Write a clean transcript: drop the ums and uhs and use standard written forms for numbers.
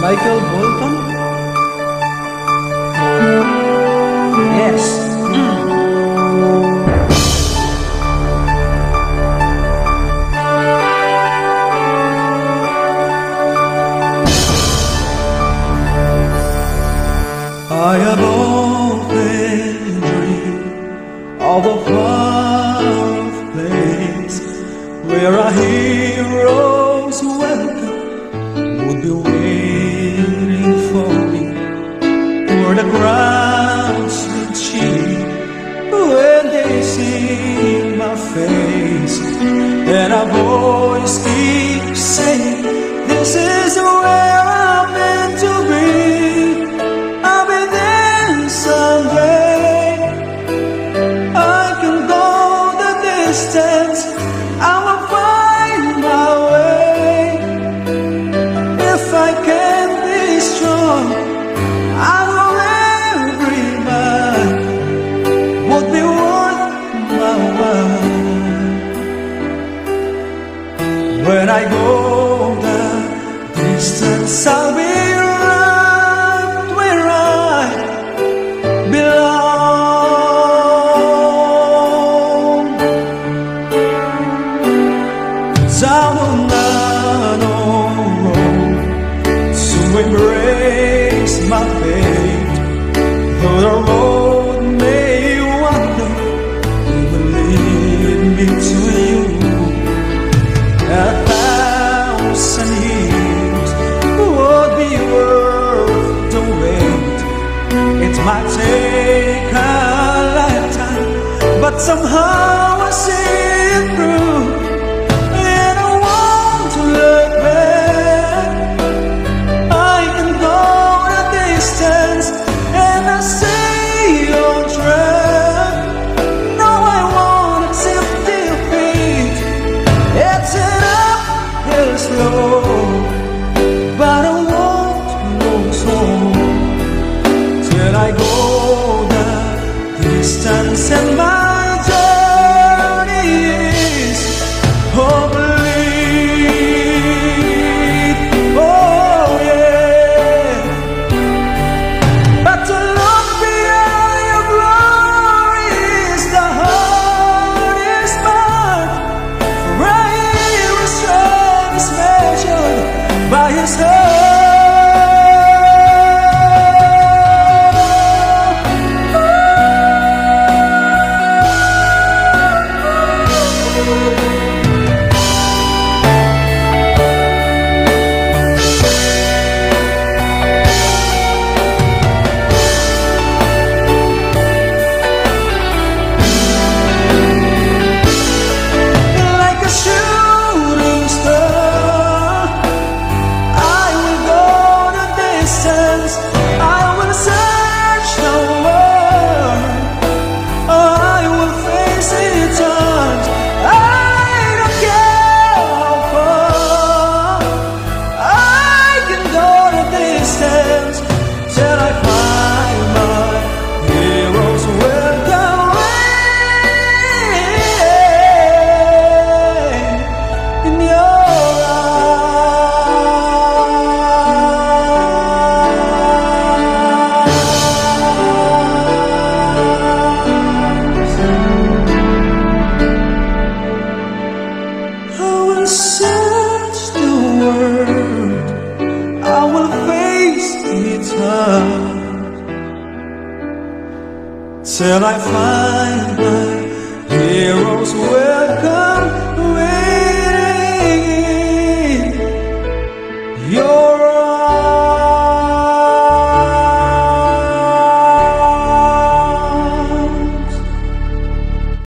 Michael Bolton? Yes. I have often dreamed of a far-off place where our heroes welcome would be waiting for me, where the crowds would cheer when they see my face, and a voice keeps saying, "This is where I'm meant to be." I will find my way. If I can be strong, I know every man would be worth my while. When I go the distance, I'll be right where I belong. Down on narrow road to embrace my fate, though the road may wander, it will lead me to you. 1,000 years would be worth the wait. It might take a lifetime, but somehow I see it through. But I won't lose hope till I go the distance, and my journey is complete. Oh yeah, but to look beyond your glory is the hardest part. Right is measured by His hand. Like a shooting star, I will go the distance. I will search the world. I will face its odds. I don't care how far. I can go the distance till I find my heroes welcome in your I will search the world. I will face its heart till I find my heroes welcome.